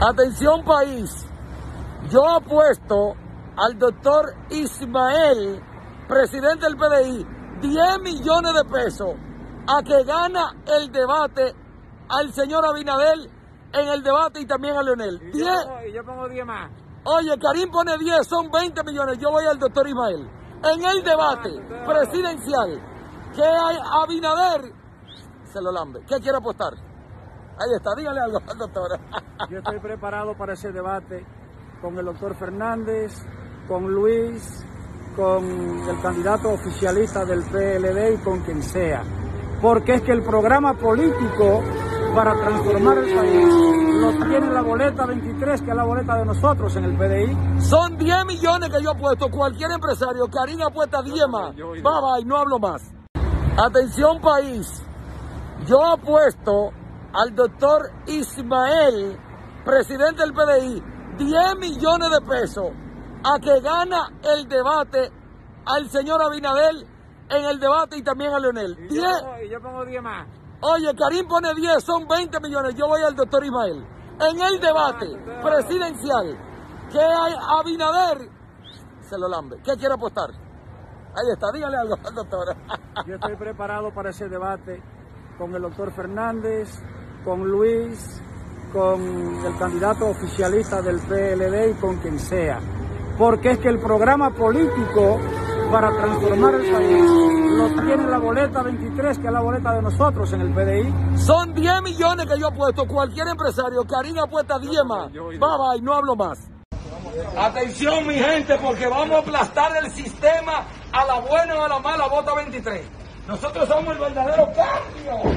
Atención país, yo apuesto al doctor Ismael, presidente del PDI, 10 millones de pesos a que gana el debate al señor Abinader en el debate y también a Leonel. Y yo pongo 10 más. Oye, Karim pone 10, son 20 millones, yo voy al doctor Ismael. En el debate presidencial, que hay Abinader se lo lambe. ¿Qué quiere apostar? Ahí está, dígale algo, doctora. Yo estoy preparado para ese debate con el doctor Fernández, con Luis, con el candidato oficialista del PLD y con quien sea. Porque es que el programa político para transformar el país lo tiene la boleta 23, que es la boleta de nosotros en el PDI. Son 10 millones que yo apuesto, cualquier empresario. Karim apuesta 10 más. Bye, no hablo más. Atención país, yo apuesto al doctor Ismael, presidente del PDI, 10 millones de pesos a que gana el debate al señor Abinader en el debate y también a Leonel. Y yo pongo 10 más. Oye, Karim pone 10, son 20 millones, yo voy al doctor Ismael. En el debate presidencial, que hay Abinader se lo lambe. ¿Qué quiere apostar? Ahí está, dígale algo, doctora. Yo estoy preparado para ese debate con el doctor Fernández, con Luis, con el candidato oficialista del PLD y con quien sea. Porque es que el programa político para transformar el país lo tiene la boleta 23, que es la boleta de nosotros en el PDI. Son 10 millones que yo apuesto, cualquier empresario. Karim apuesta 10 más. Bye, no hablo más. Atención mi gente, porque vamos a aplastar el sistema a la buena o a la mala, vota 23. Nosotros somos el verdadero cambio.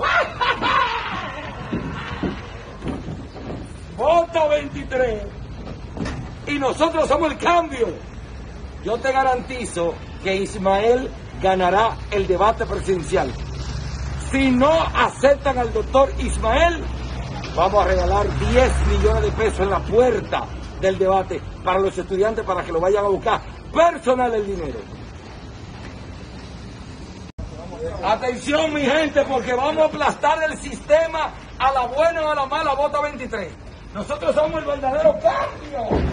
Vota 23. Y nosotros somos el cambio. Yo te garantizo que Ismael ganará el debate presidencial. Si no aceptan al doctor Ismael, vamos a regalar 10 millones de pesos en la puerta del debate para los estudiantes, para que lo vayan a buscar personal el dinero. Atención mi gente, porque vamos a aplastar el sistema a la buena o a la mala, vota 23. Nosotros somos el verdadero cambio.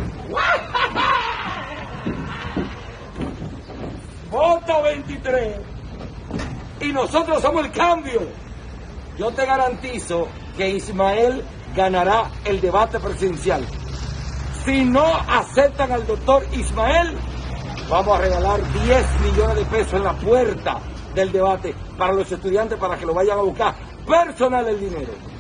Vota 23. Y nosotros somos el cambio. Yo te garantizo que Ismael ganará el debate presidencial. Si no aceptan al doctor Ismael, vamos a regalar 10 millones de pesos en la puerta del debate para los estudiantes, para que lo vayan a buscar personal el dinero.